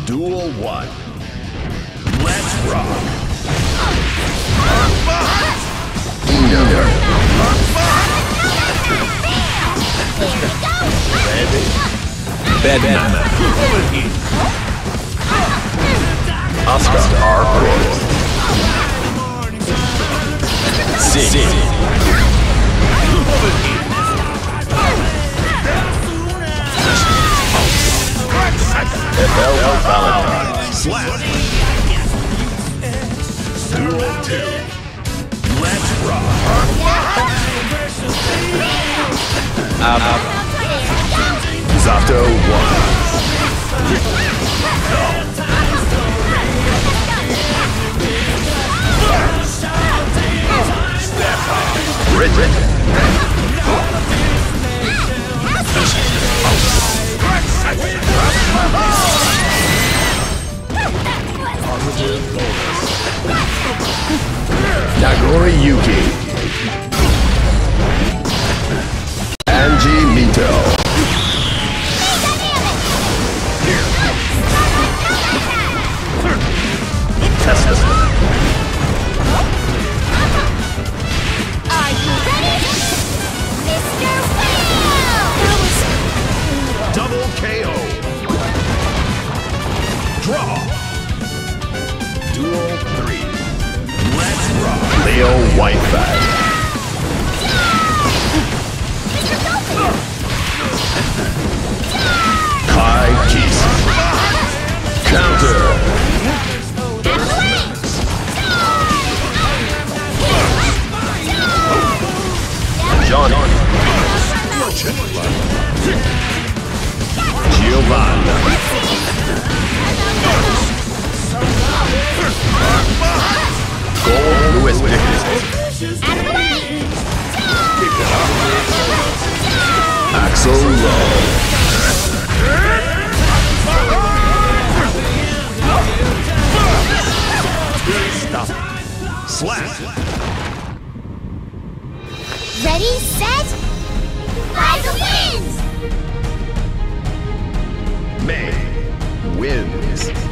Duel 1. Let's rock. Bedman. Oscar R. Cross. Sig. FL Valentine. Slap. Duel 2. Let's rock. Zato 1. Bridget. Nagori Yuki. Angie Mito. Tesla. Are you ready? Mr. Wheel! Double KO. Draw. Duel 3. Let's rock. Leo Whitefat. Kai Keese. Counter. Johnny. Giovanna. Gold Lewis Dickinson. Axel Lowe. Stop. Slap. Ready, set, Liza wins! May wins.